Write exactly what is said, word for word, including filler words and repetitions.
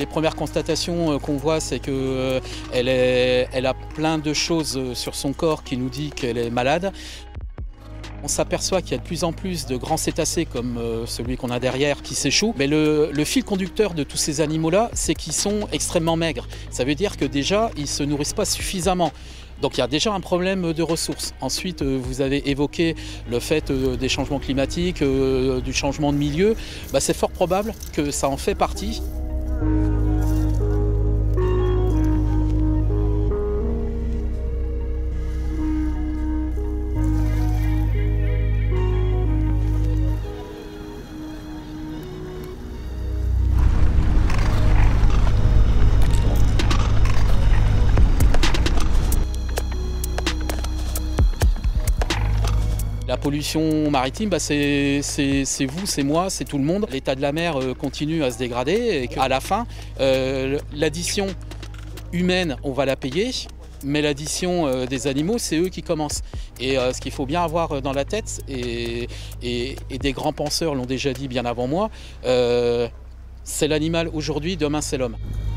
premières constatations qu'on voit, c'est qu'elle elle a plein de choses sur son corps qui nous dit qu'elle est malade. On s'aperçoit qu'il y a de plus en plus de grands cétacés comme celui qu'on a derrière qui s'échouent. Mais le, le fil conducteur de tous ces animaux-là, c'est qu'ils sont extrêmement maigres. Ça veut dire que déjà, ils ne se nourrissent pas suffisamment. Donc il y a déjà un problème de ressources. Ensuite, vous avez évoqué le fait des changements climatiques, du changement de milieu. Bah, c'est fort probable que ça en fait partie. La pollution maritime, bah c'est vous, c'est moi, c'est tout le monde. L'état de la mer euh, continue à se dégrader et qu'à la fin, euh, l'addition humaine, on va la payer, mais l'addition euh, des animaux, c'est eux qui commencent. Et euh, ce qu'il faut bien avoir dans la tête, et, et, et des grands penseurs l'ont déjà dit bien avant moi, euh, c'est l'animal aujourd'hui, demain c'est l'homme.